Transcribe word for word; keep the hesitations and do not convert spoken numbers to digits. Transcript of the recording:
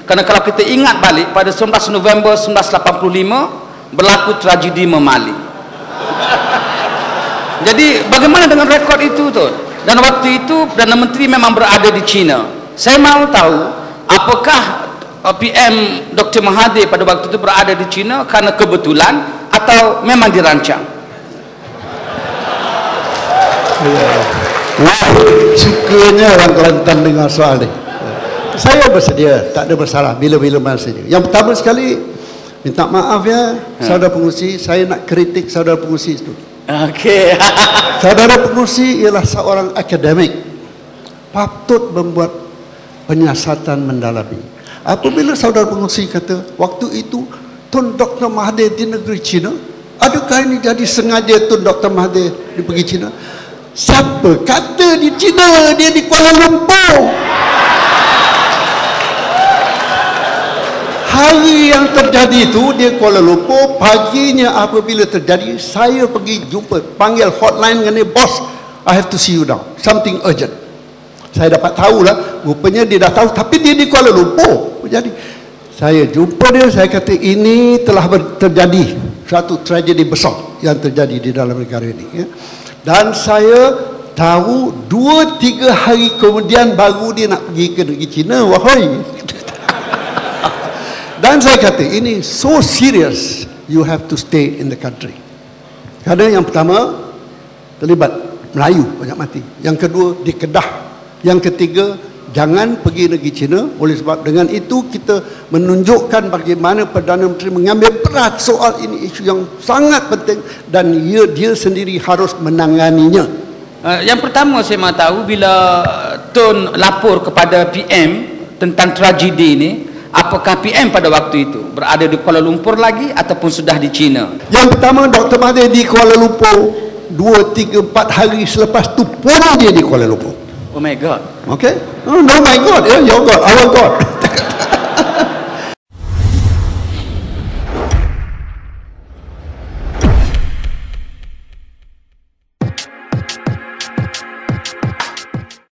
Kerana kalau kita ingat balik pada sembilan belas November seribu sembilan ratus lapan puluh lima berlaku tragedi Memali. Jadi bagaimana dengan rekod itu tu? Dan waktu itu Perdana Menteri memang berada di China. Saya mahu tahu apakah P M Doktor Mahathir pada waktu itu berada di China kerana kebetulan atau memang dirancang? Wah, sukanya orang Kelantan dengar soal ni. Saya bersedia, tak ada masalah bila-bila masa dia. Yang pertama sekali, minta maaf ya, saudara pengurusi, saya nak kritik saudara pengurusi itu. Okey. Saudara pengurusi ialah seorang akademik, patut membuat penyiasatan mendalami. Apabila saudara pengurusi kata waktu itu Tun Doktor Mahathir di negeri China, adakah ini jadi sengaja Tun Doktor Mahathir di pergi China? Siapa kata di China, dia di Kuala Lumpur. Hari yang terjadi itu dia Kuala Lumpur, paginya apabila terjadi saya pergi jumpa, panggil hotline dengan dia, bos, I have to see you now, something urgent. Saya dapat tahulah, rupanya dia dah tahu, tapi dia di Kuala Lumpur. Jadi saya jumpa dia, saya kata ini telah terjadi satu tragedi besar yang terjadi di dalam negara ini ya. Dan saya tahu dua tiga hari kemudian baru dia nak pergi ke negeri China, wahai. Dan saya kata ini so serious, you have to stay in the country. Kerana yang pertama terlibat Melayu banyak mati, yang kedua di Kedah, yang ketiga jangan pergi negeri China. Oleh sebab dengan itu kita menunjukkan bagaimana Perdana Menteri mengambil berat soal ini, isu yang sangat penting, dan dia, dia sendiri harus menanganinya. Uh, yang pertama saya mahu tahu bila Tun lapor kepada P M tentang tragedi ini, apakah P M pada waktu itu berada di Kuala Lumpur lagi ataupun sudah di China? Yang pertama Doktor Mahathir di Kuala Lumpur, dua, tiga, empat hari selepas tu pun dia di Kuala Lumpur. Oh my God. Okay? Oh, no my God, yeah, your God, our God.